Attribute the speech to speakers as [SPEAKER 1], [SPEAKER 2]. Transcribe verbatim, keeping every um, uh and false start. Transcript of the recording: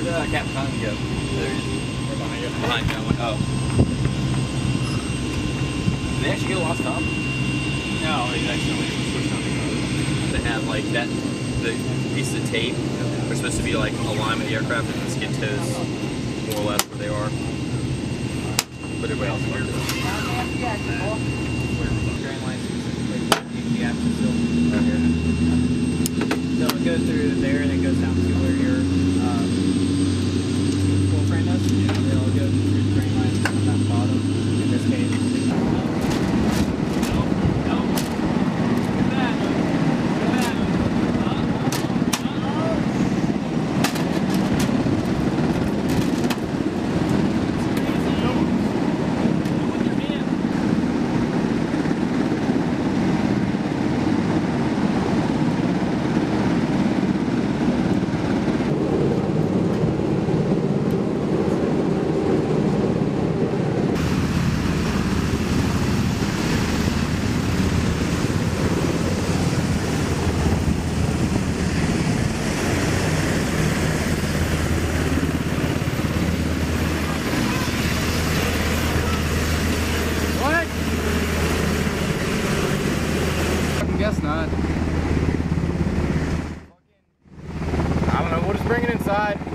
[SPEAKER 1] Where'd uh, Captain Cotton go? There he is. We're behind you. Behind you. I'm like, oh. Did they actually go last time?
[SPEAKER 2] No, they accidentally switched on the code.
[SPEAKER 1] They have like that, the piece of tape are supposed to be like aligned with the aircraft and the skid toes more or less where they are. But everybody else is here.
[SPEAKER 3] Drain line specifically the axis still right here. So it goes through there and it goes down to where your uh, full frame is. Yeah. It'll go through the drain lines on that bottom in this case.
[SPEAKER 4] Guess not. I don't know, we'll just bring it inside.